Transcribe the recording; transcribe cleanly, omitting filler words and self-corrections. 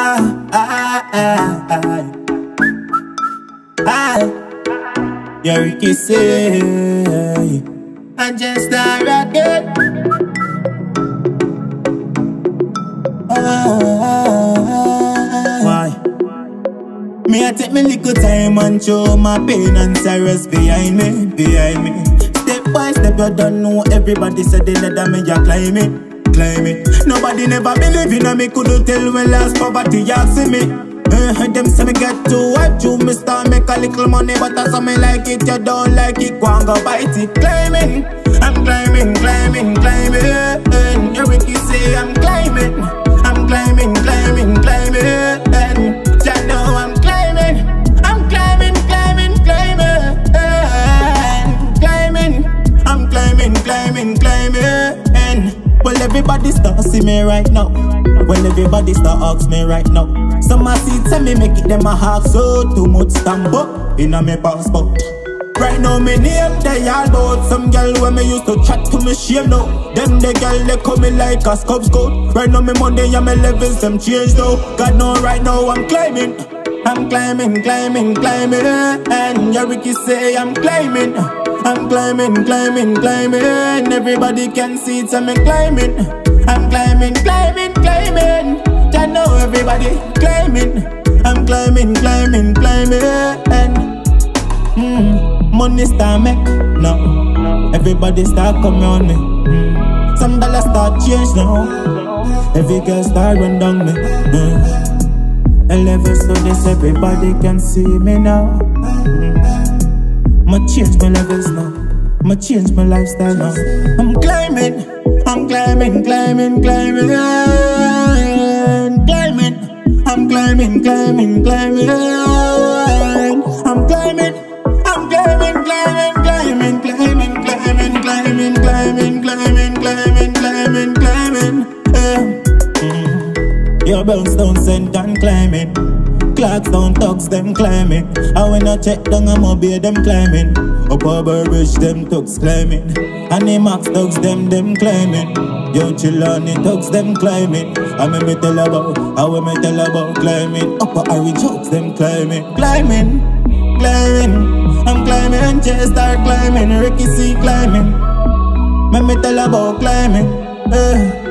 Yeah, Ricky say, I just start rocking. Why? Me I take me little time and show my pain and sorrows behind me. Step by step, you don't know. Everybody said they let me ya climb it. Nobody never believe in me. Couldn't tell when last poverty asking me. Them say me get too hype, you me start make a little money, but that's how me like it. You don't like it, go and go bite it. Climbing, I'm climbing. You Ricky say I'm climbing. You know I'm climbing. Well, everybody start see me right now. Well, everybody start ask me right now. Some a see tell me make it them a hawk, so too much stamp up in a me passport. Right now me name they all bout. Some girl when me used to chat to me shame now. Them the girl they call me like a Cub Scout. Right now me money and me levels them change though. God know right now I'm climbing. And yeah, Ricky say I'm climbing. Everybody can see it, so I'm climbing. I'm climbing. I know everybody climbing. I'm climbing. Money start make now. Everybody start come on me. Some dollars start change now. Every girl start run down me. 11 so this everybody can see me now. I'ma change my levels now. I'ma change my lifestyle now. I'm climbing. I'm climbing. Your bounce down sent and climbing. Clocks down thugs them climbing. And when I check down I'm obey them climbing. Up a bridge them thugs climbing. And the max thugs them climbing. Yo Chillani thugs them climbing. I me tell about, climbing. Up a Harry thugs them climbing. I'm climbing, just start climbing. Ricky C climbing. Me tell about climbing.